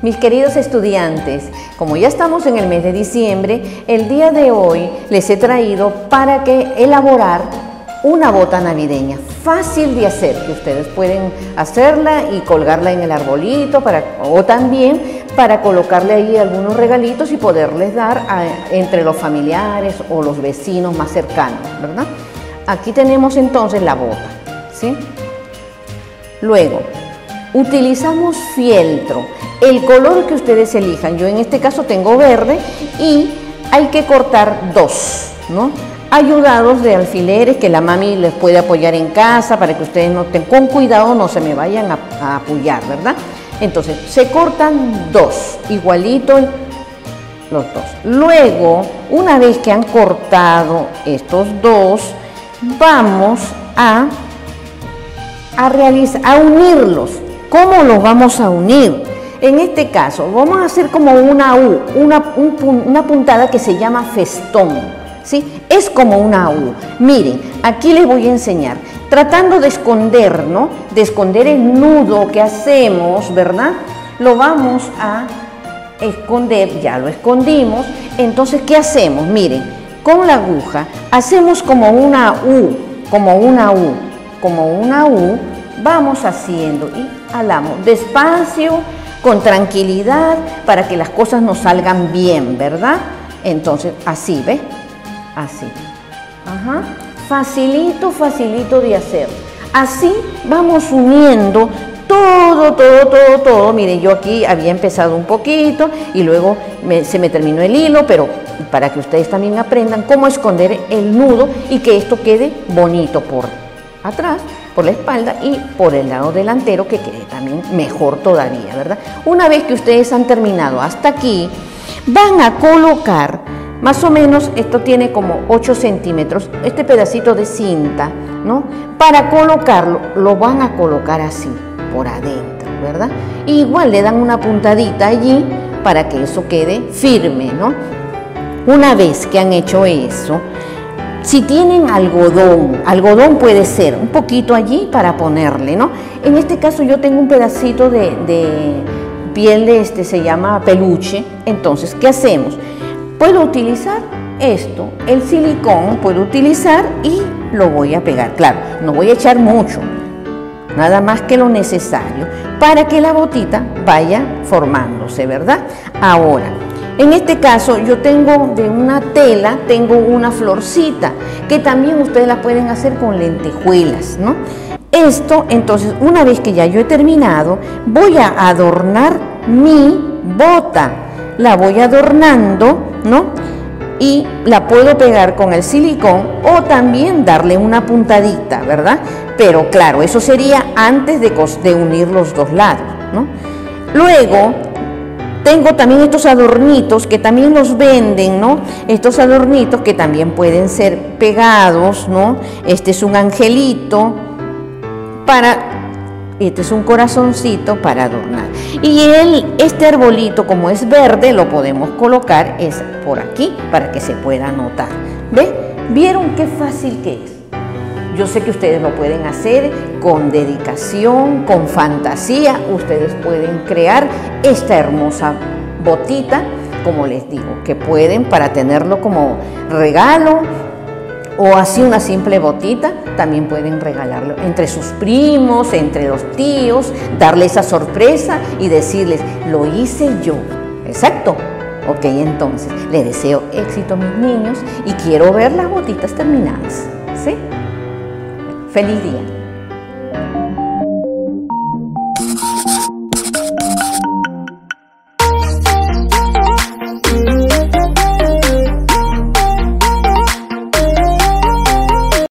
Mis queridos estudiantes, como ya estamos en el mes de diciembre, el día de hoy les he traído para que elaborar una bota navideña fácil de hacer, que ustedes pueden hacerla y colgarla en el arbolito o también para colocarle ahí algunos regalitos y poderles dar entre los familiares o los vecinos más cercanos, ¿verdad? Aquí tenemos entonces la bota, ¿sí? Luego, utilizamos fieltro, el color que ustedes elijan. Yo en este caso tengo verde y hay que cortar dos, ¿no? Ayudados de alfileres que la mami les puede apoyar en casa para que ustedes no estén con cuidado, no se me vayan a apoyar, ¿verdad? Entonces, se cortan dos, igualitos los dos. Luego, una vez que han cortado estos dos, vamos a unirlos. ¿Cómo los vamos a unir? En este caso, vamos a hacer como una U, una puntada que se llama festón, ¿sí? Es como una U. Miren, aquí les voy a enseñar, tratando de esconder, ¿no? De esconder el nudo que hacemos, ¿verdad? Lo vamos a esconder, ya lo escondimos. Entonces, ¿qué hacemos? Miren, con la aguja hacemos como una U, como una U, como una U, vamos haciendo y jalamos despacio, con tranquilidad, para que las cosas nos salgan bien, ¿verdad? Entonces, así, ¿ves? Así. Ajá. Facilito, facilito de hacer. Así vamos uniendo todo. Miren, yo aquí había empezado un poquito y luego se me terminó el hilo, pero para que ustedes también aprendan cómo esconder el nudo y que esto quede bonito por atrás, por la espalda y por el lado delantero, que quede también mejor todavía, ¿verdad? Una vez que ustedes han terminado hasta aquí, van a colocar más o menos, esto tiene como 8 centímetros, este pedacito de cinta, ¿no? Para colocarlo, lo van a colocar así, por adentro, ¿verdad? Y igual le dan una puntadita allí para que eso quede firme, ¿no? Una vez que han hecho eso, si tienen algodón puede ser un poquito allí para ponerle, ¿no? En este caso yo tengo un pedacito de piel de se llama peluche. Entonces, ¿qué hacemos? Puedo utilizar esto, el silicón, puedo utilizar y lo voy a pegar. Claro, no voy a echar mucho, nada más que lo necesario para que la botita vaya formándose, ¿verdad? Ahora, en este caso yo tengo de una tela, tengo una florcita, que también ustedes la pueden hacer con lentejuelas, ¿no? Esto, entonces, una vez que ya yo he terminado, voy a adornar mi bota. La voy adornando, ¿no? Y la puedo pegar con el silicón o también darle una puntadita, ¿verdad? Pero claro, eso sería antes de unir los dos lados, ¿no? Luego, tengo también estos adornitos que también los venden, ¿no? Estos adornitos que también pueden ser pegados, ¿no? Este es un angelito este es un corazoncito para adornar. Y este arbolito, como es verde, lo podemos colocar por aquí para que se pueda notar. ¿Ven? ¿Vieron qué fácil que es? Yo sé que ustedes lo pueden hacer con dedicación, con fantasía. Ustedes pueden crear esta hermosa botita, como les digo, que pueden para tenerlo como regalo o así una simple botita. También pueden regalarlo entre sus primos, entre los tíos, darle esa sorpresa y decirles, lo hice yo. Exacto. Ok, entonces, les deseo éxito, mis niños, y quiero ver las botitas terminadas. ¿Sí? ¡Feliz día!